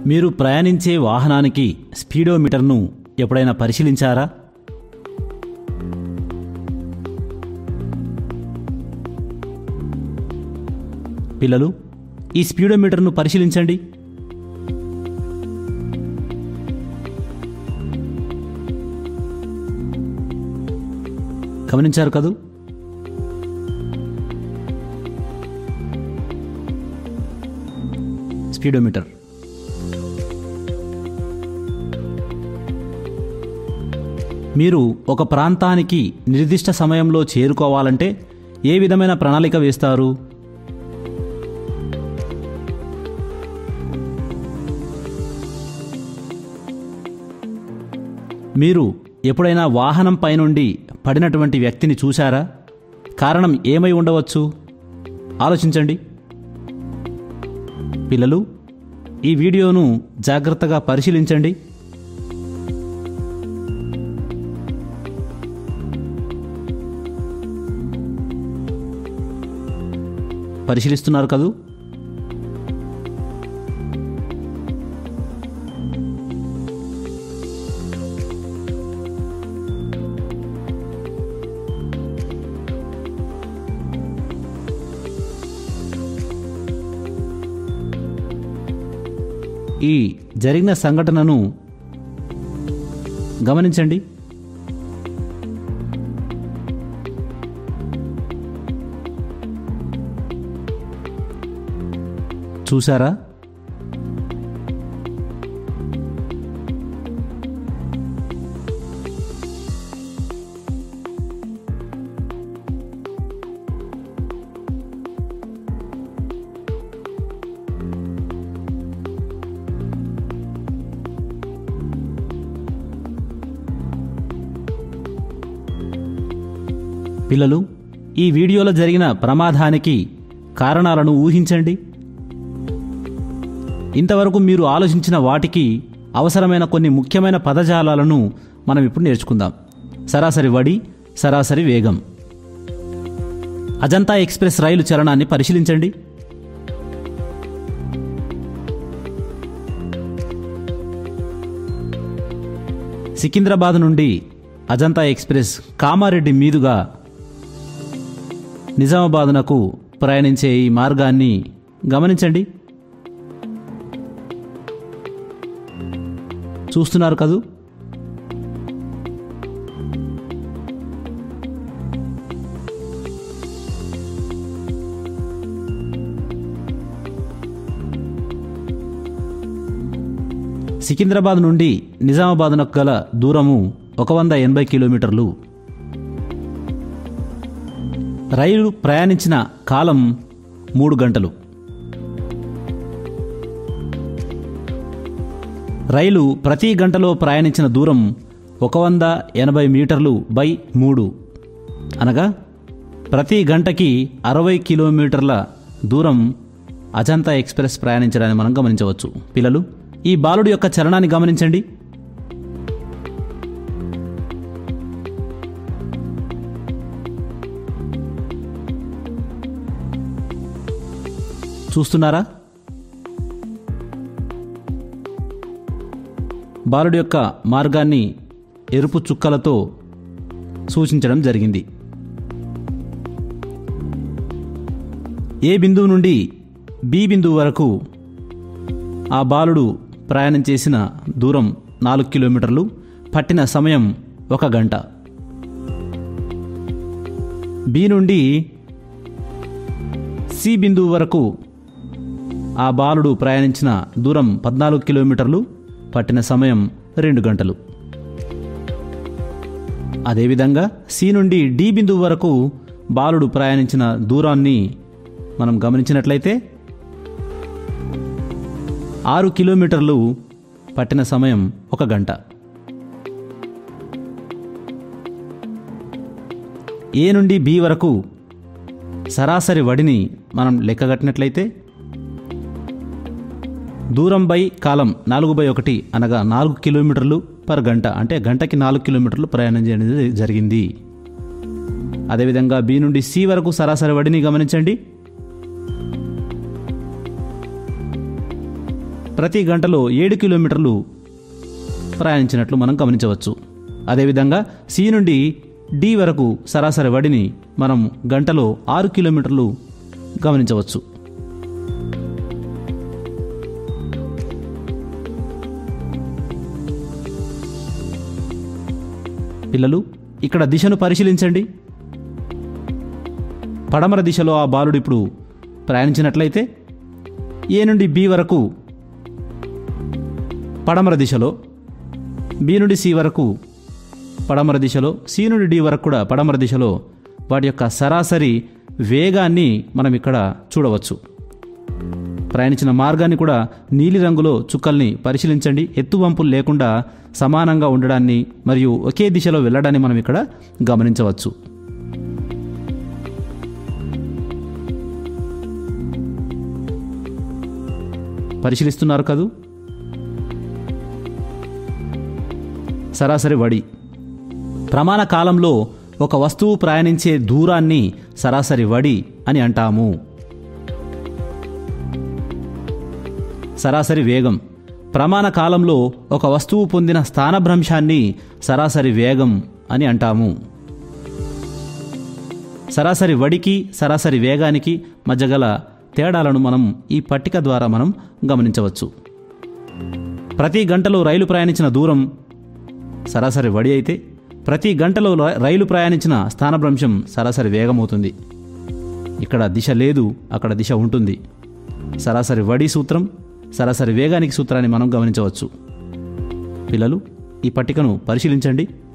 మీరు ప్రయాణించే వాహనానికి స్పీడోమీటర్ను ఎప్పుడైనా పరిశీలించారా? పిల్లలు, ఈ స్పీడోమీటర్ను పరిశీలించండి. గమనించారు కదూ? స్పీడోమీటర్. మీరు ఒక ప్రాంతానికి నిర్దిష్ట సమయంలో చేరుకోవాలంటే ఏ విధమైన ప్రణాళిక వేస్తారు? మీరు ఎప్పుడైనా వాహనం పైనుండి పడినటువంటి వ్యక్తిని చూశారా? కారణం ఏమై ఉండవచ్చు? ఆలోచించండి. పిల్లలు, ఈ వీడియోను జాగ్రత్తగా పరిశీలించండి. పరిశీలిస్తున్నారు కదూ? ఈ జరిగిన సంఘటనను గమనించండి. చూసారా? పిల్లలు, ఈ వీడియోలో జరిగిన ప్రమాదానికి కారణాలను ఊహించండి. ఇంతవరకు మీరు ఆలోచించిన వాటికి అవసరమైన కొన్ని ముఖ్యమైన పదజాలాలను మనం ఇప్పుడు నేర్చుకుందాం. సరాసరి వడి, సరాసరి వేగం. అజంతా ఎక్స్ప్రెస్ రైలు చలనాన్ని పరిశీలించండి. సికింద్రాబాద్ నుండి అజంతా ఎక్స్ప్రెస్ కామారెడ్డి మీదుగా నిజామాబాద్నకు ప్రయాణించే ఈ మార్గాన్ని గమనించండి. చూస్తున్నారు కదూ? సికింద్రాబాద్ నుండి నిజామాబాద్నకు గల దూరము 180 కిలోమీటర్లు. రైలు ప్రయాణించిన కాలం 3 గంటలు. రైలు ప్రతి గంటలో ప్రయాణించిన దూరం 180 మీటర్లు బై 3, అనగా ప్రతి గంటకి 60 కిలోమీటర్ల దూరం అజంతా ఎక్స్ప్రెస్ ప్రయాణించడాన్ని మనం గమనించవచ్చు. పిల్లలు, ఈ బాలుడి యొక్క చలనాన్ని గమనించండి. చూస్తున్నారా? బాలుడి యొక్క మార్గాన్ని ఎరుపు చుక్కలతో సూచించడం జరిగింది. ఏ బిందువు నుండి బి బిందువు వరకు ఆ బాలుడు ప్రయాణం చేసిన దూరం 4 కిలోమీటర్లు, పట్టిన సమయం 1 గంట. బి నుండి సి బిందువు వరకు ఆ బాలుడు ప్రయాణించిన దూరం 14 కిలోమీటర్లు, పట్టిన సమయం 2 గంటలు. అదేవిధంగా సి నుండి డి బిందువు వరకు బాలుడు ప్రయాణించిన దూరాన్ని మనం గమనించినట్లయితే 6 కిలోమీటర్లు, పట్టిన సమయం 1 గంట. ఏ నుండి బి వరకు సరాసరి వడిని మనం లెక్కగట్టినట్లయితే దూరం బై కాలం 4/1, అనగా 4 కిలోమీటర్లు పర్ గంట, అంటే గంటకి 4 కిలోమీటర్లు ప్రయాణం చేయడం జరిగింది. అదేవిధంగా బి నుండి సి వరకు సరాసరి వడిని గమనించండి. ప్రతి గంటలో 7 కిలోమీటర్లు ప్రయాణించినట్లు మనం గమనించవచ్చు. అదేవిధంగా సి నుండి డి వరకు సరాసరి వడిని మనం గంటలో 6 కిలోమీటర్లు గమనించవచ్చు. పిల్లలు, ఇక్కడ దిశను పరిశీలించండి. పడమర దిశలో ఆ బాలుడు ఇప్పుడు ప్రయాణించినట్లయితే ఏ నుండి బి వరకు పడమర దిశలో, బి నుండి సి వరకు పడమర దిశలో, సి నుండి డి వరకు కూడా పడమర దిశలో వాటి యొక్క సరాసరి వేగాన్ని మనం ఇక్కడ చూడవచ్చు. ప్రయాణించిన మార్గాన్ని కూడా నీలిరంగులో చుక్కల్ని పరిశీలించండి. ఎత్తువంపులు లేకుండా సమానంగా ఉండడాన్ని మరియు ఒకే దిశలో వెళ్ళడాన్ని మనం ఇక్కడ గమనించవచ్చు. పరిశీలిస్తున్నారు కదూ? సరాసరి వడి. ప్రమాణ కాలంలో ఒక వస్తువు ప్రయాణించే దూరాన్ని సరాసరి వడి అని అంటాము. సరాసరి వేగం. ప్రమాణ కాలంలో ఒక వస్తువు పొందిన స్థానభ్రంశాన్ని సరాసరి వేగం అని అంటాము. సరాసరి వడికి సరాసరి వేగానికి మధ్య గల తేడాలను మనం ఈ పట్టిక ద్వారా మనం గమనించవచ్చు. ప్రతి గంటలో రైలు ప్రయాణించిన దూరం సరాసరి వడి అయితే, ప్రతి గంటలో రైలు ప్రయాణించిన స్థానభ్రంశం సరాసరి వేగం అవుతుంది. ఇక్కడ దిశ లేదు, అక్కడ దిశ ఉంటుంది. సరాసరి వడి సూత్రం, సరాసరి వేగానికి సూత్రాన్ని మనం గమనించవచ్చు. పిల్లలు, ఈ పట్టికను పరిశీలించండి.